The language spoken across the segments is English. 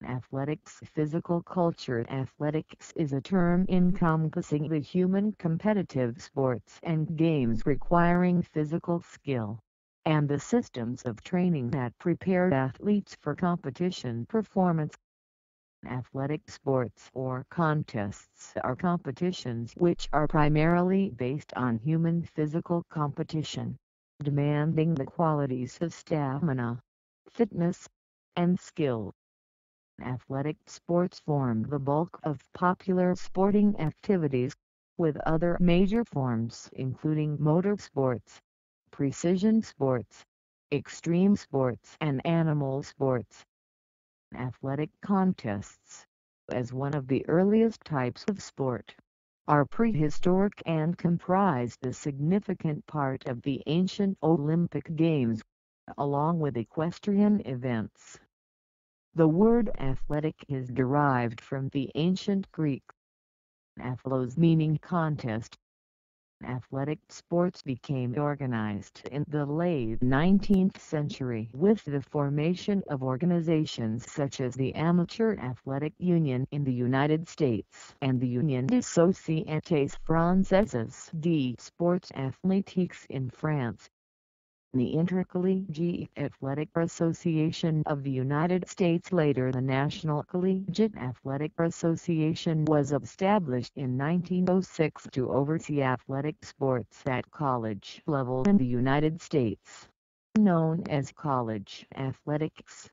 Athletics. Physical culture. Athletics is a term encompassing the human competitive sports and games requiring physical skill, and the systems of training that prepare athletes for competition performance. Athletic sports or contests are competitions which are primarily based on human physical competition, demanding the qualities of stamina, fitness, and skill. Athletic sports form the bulk of popular sporting activities, with other major forms including motorsports, precision sports, extreme sports and animal sports. Athletic contests, as one of the earliest types of sport, are prehistoric and comprised a significant part of the ancient Olympic Games, along with equestrian events. The word athletic is derived from the ancient Greek athlos, meaning contest. Athletic sports became organized in the late 19th century with the formation of organizations such as the Amateur Athletic Union in the United States and the Union des Sociétés Françaises de Sports Athlétiques in France. The Intercollegiate Athletic Association of the United States, later the National Collegiate Athletic Association, was established in 1906 to oversee athletic sports at college level in the United States, known as college athletics.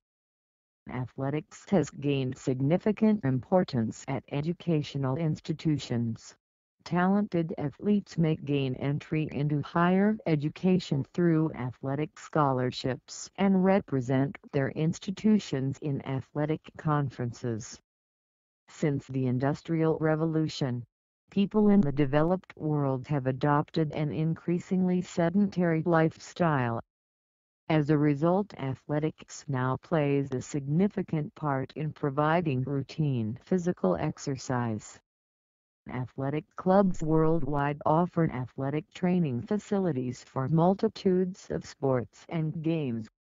Athletics has gained significant importance at educational institutions. Talented athletes may gain entry into higher education through athletic scholarships and represent their institutions in athletic conferences. Since the Industrial Revolution, people in the developed world have adopted an increasingly sedentary lifestyle. As a result, athletics now plays a significant part in providing routine physical exercise. Athletic clubs worldwide offer athletic training facilities for multitudes of sports and games.